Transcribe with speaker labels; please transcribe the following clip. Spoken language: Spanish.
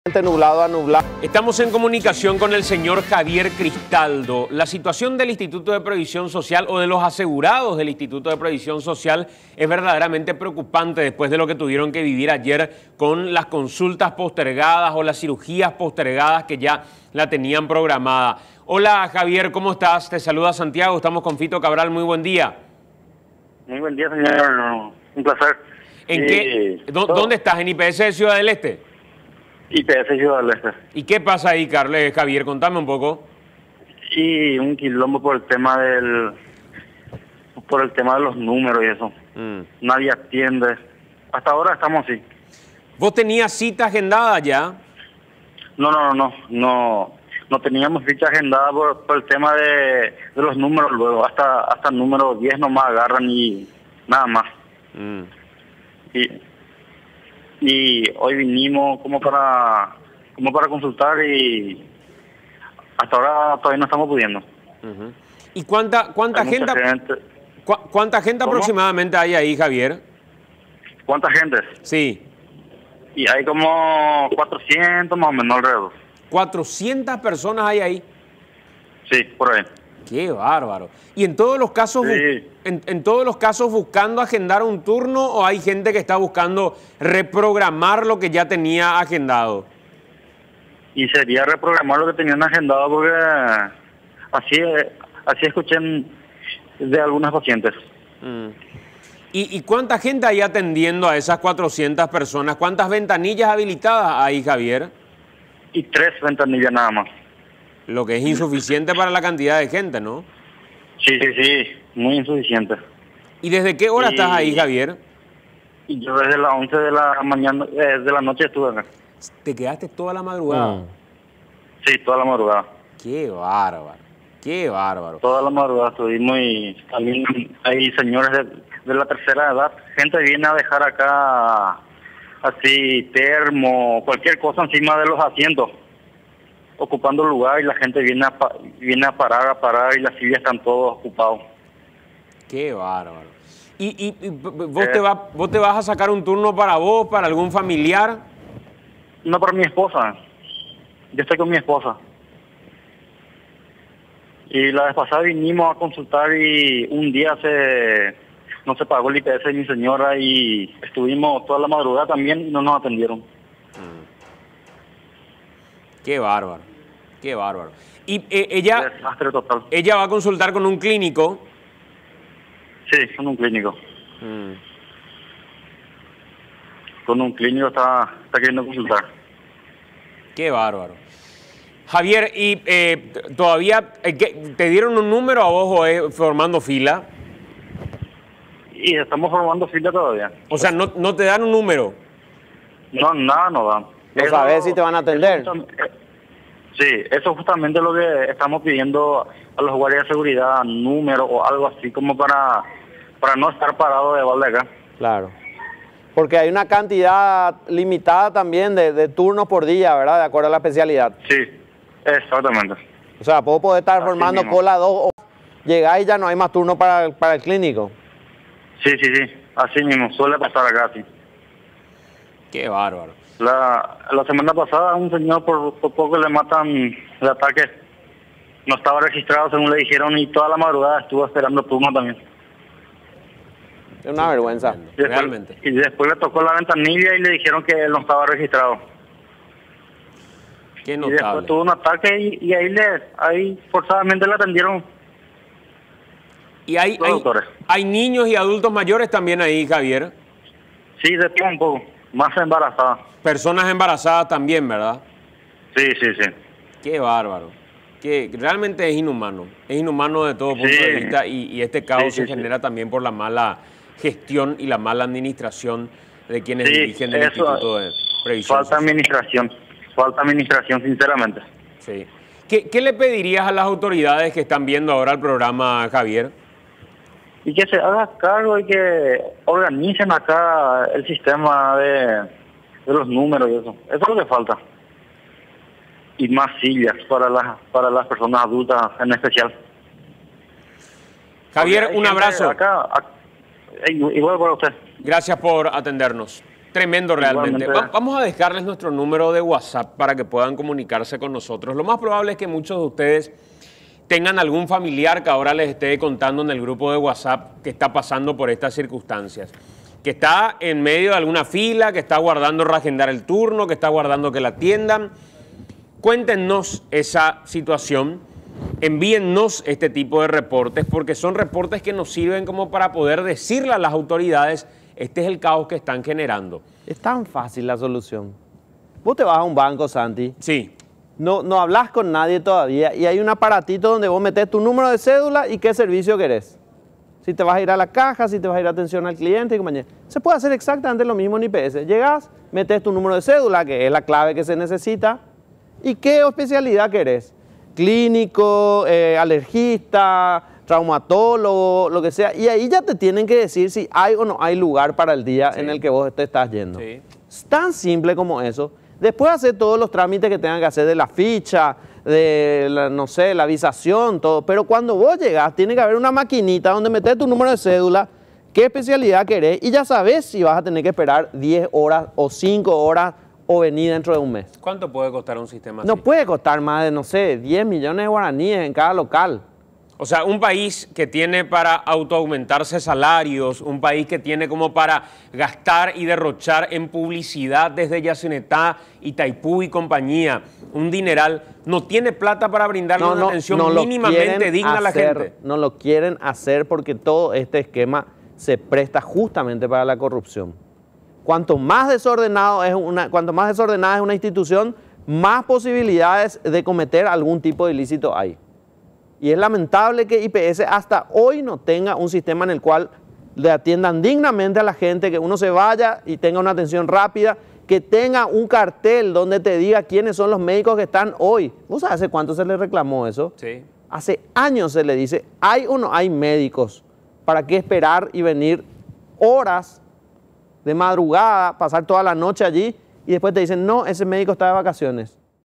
Speaker 1: Nublado a nublado.
Speaker 2: Estamos en comunicación con el señor Javier Cristaldo. La situación del Instituto de Previsión Social o de los asegurados del Instituto de Previsión Social es verdaderamente preocupante después de lo que tuvieron que vivir ayer con las consultas postergadas o las cirugías postergadas que ya la tenían programada. Hola Javier, ¿cómo estás? Te saluda Santiago, estamos con Fito Cabral, muy buen día.
Speaker 3: Muy buen día, señor, un placer.
Speaker 2: ¿Dónde estás? ¿En IPS de Ciudad del Este?
Speaker 3: IPS Ciudad del Este.
Speaker 2: ¿Y qué pasa ahí, Javier? Contame un poco.
Speaker 3: Y un quilombo por el tema de los números y eso. Nadie atiende. Hasta ahora estamos así.
Speaker 2: ¿Vos tenías cita agendada ya?
Speaker 3: No teníamos ficha agendada por el tema de los números luego. Hasta el número 10 nomás agarran y nada más. Y hoy vinimos como para consultar y hasta ahora todavía no estamos pudiendo.
Speaker 2: ¿Y cuánta gente aproximadamente hay ahí, Javier?
Speaker 3: ¿Cuánta gente?
Speaker 2: Sí.
Speaker 3: Y hay como 400 más o menos alrededor.
Speaker 2: 400 personas hay ahí.
Speaker 3: Sí, por ahí.
Speaker 2: Qué bárbaro. ¿Y en todos los casos,
Speaker 3: sí,
Speaker 2: en todos los casos buscando agendar un turno o hay gente que está buscando reprogramar lo que ya tenía agendado?
Speaker 3: Y sería reprogramar lo que tenían agendado porque así escuché de algunas pacientes.
Speaker 2: ¿Y cuánta gente hay atendiendo a esas 400 personas? ¿Cuántas ventanillas habilitadas hay, Javier?
Speaker 3: Y 3 ventanillas nada más.
Speaker 2: Lo que es insuficiente para la cantidad de gente, ¿no?
Speaker 3: Sí, muy insuficiente.
Speaker 2: ¿Y desde qué hora estás ahí, Javier?
Speaker 3: Y yo desde las 11 de la mañana, de la noche estuve acá.
Speaker 2: ¿Te quedaste toda la madrugada?
Speaker 3: Sí, toda la madrugada.
Speaker 2: Qué bárbaro, qué bárbaro.
Speaker 3: Toda la madrugada estuvimos y también hay señores de la tercera edad. Gente viene a dejar acá así termo, cualquier cosa encima de los asientos, ocupando lugar y la gente viene a parar y las sillas están todos ocupados.
Speaker 2: Qué bárbaro. ¿Y vos te vas a sacar un turno para vos, para algún familiar?
Speaker 3: No, para mi esposa. Yo estoy con mi esposa. Y la vez pasada vinimos a consultar y un día no se pagó el IPS de mi señora y estuvimos toda la madrugada también y no nos atendieron.
Speaker 2: Qué bárbaro, qué bárbaro. Y ella...
Speaker 3: Desastre total.
Speaker 2: Ella va a consultar con un clínico.
Speaker 3: Sí, con un clínico. Con un clínico está queriendo consultar.
Speaker 2: Qué bárbaro. Javier, ¿y todavía te dieron un número a vos o formando fila?
Speaker 3: Y estamos formando fila todavía.
Speaker 2: O sea, ¿no te dan un número?
Speaker 3: No, nada no dan.
Speaker 1: ¿No sabes si te van a atender?
Speaker 3: Sí, eso es justamente lo que estamos pidiendo a los guardias de seguridad, número o algo así como para no estar parado de balde acá.
Speaker 1: Claro. Porque hay una cantidad limitada también de turnos por día, ¿verdad? De acuerdo a la especialidad.
Speaker 3: Sí, exactamente.
Speaker 1: O sea, puedo poder estar
Speaker 3: Así
Speaker 1: formando
Speaker 3: mismo.
Speaker 1: cola 2 horas, llegar y ya no hay más turnos para el clínico.
Speaker 3: Sí, así mismo, suele pasar acá, sí.
Speaker 2: Qué bárbaro.
Speaker 3: La semana pasada a un señor por poco le matan el ataque. No estaba registrado según le dijeron y toda la madrugada estuvo esperando turno también.
Speaker 1: Es una vergüenza.
Speaker 2: Realmente.
Speaker 3: Y después le tocó la ventanilla y le dijeron que él no estaba registrado.
Speaker 2: Qué
Speaker 3: Y
Speaker 2: notable.
Speaker 3: después tuvo un ataque y ahí forzadamente le atendieron
Speaker 2: Y hay
Speaker 3: doctores.
Speaker 2: Hay niños y adultos mayores también ahí, Javier.
Speaker 3: Sí, de todo un poco. Más embarazada.
Speaker 2: Personas embarazadas también, ¿verdad?
Speaker 3: Sí.
Speaker 2: Qué bárbaro. Que realmente es inhumano. Es inhumano de todo punto de vista y este caos se genera también por la mala gestión y la mala administración de quienes dirigen el Instituto de Previsión Social.
Speaker 3: Falta administración, sinceramente.
Speaker 2: Sí. ¿Qué le pedirías a las autoridades que están viendo ahora el programa, Javier?
Speaker 3: Y que se haga cargo y que organicen acá el sistema de los números y eso. Eso es lo que falta. Y más sillas para las personas adultas en especial.
Speaker 2: Javier, un abrazo.
Speaker 3: Igual para usted.
Speaker 2: Gracias por atendernos. Tremendo realmente.
Speaker 3: Igualmente.
Speaker 2: Vamos a dejarles nuestro número de WhatsApp para que puedan comunicarse con nosotros. Lo más probable es que muchos de ustedes tengan algún familiar que ahora les esté contando en el grupo de WhatsApp que está pasando por estas circunstancias, que está en medio de alguna fila, que está aguardando reagendar el turno, que está aguardando que la atiendan. Cuéntenos esa situación, envíennos este tipo de reportes, porque son reportes que nos sirven como para poder decirle a las autoridades, este es el caos que están generando.
Speaker 1: Es tan fácil la solución. Vos te vas a un banco, Santi.
Speaker 2: Sí.
Speaker 1: No hablas con nadie todavía y hay un aparatito donde vos metés tu número de cédula y qué servicio querés. Si te vas a ir a la caja, si te vas a ir a atención al cliente y compañía. Se puede hacer exactamente lo mismo en IPS. Llegás, metés tu número de cédula, que es la clave que se necesita, y qué especialidad querés. Clínico, alergista, traumatólogo, lo que sea. Y ahí ya te tienen que decir si hay o no hay lugar para el día en el que vos te estás yendo.
Speaker 2: Sí.
Speaker 1: Es tan simple como eso. Después hacer todos los trámites que tengan que hacer de la ficha, de la, no sé, la avisación, todo. Pero cuando vos llegás, tiene que haber una maquinita donde metés tu número de cédula, qué especialidad querés, y ya sabés si vas a tener que esperar 10 horas o 5 horas o venir dentro de un mes.
Speaker 2: ¿Cuánto puede costar un sistema así?
Speaker 1: No puede costar más de, no sé, 10 millones de guaraníes en cada local.
Speaker 2: O sea, un país que tiene para autoaumentarse salarios, un país que tiene como para gastar y derrochar en publicidad desde Yacyretá, Itaipú y compañía, un dineral, no tiene plata para brindarle una atención mínimamente digna a la gente.
Speaker 1: No lo quieren hacer porque todo este esquema se presta justamente para la corrupción. Cuanto más desordenada es una institución, más posibilidades de cometer algún tipo de ilícito hay. Y es lamentable que IPS hasta hoy no tenga un sistema en el cual le atiendan dignamente a la gente, que uno se vaya y tenga una atención rápida, que tenga un cartel donde te diga quiénes son los médicos que están hoy. ¿Vos sabés hace cuánto se le reclamó eso?
Speaker 2: Sí.
Speaker 1: Hace años se le dice, ¿hay o no hay médicos? ¿Para qué esperar y venir horas de madrugada, pasar toda la noche allí y después te dicen, no, ese médico está de vacaciones?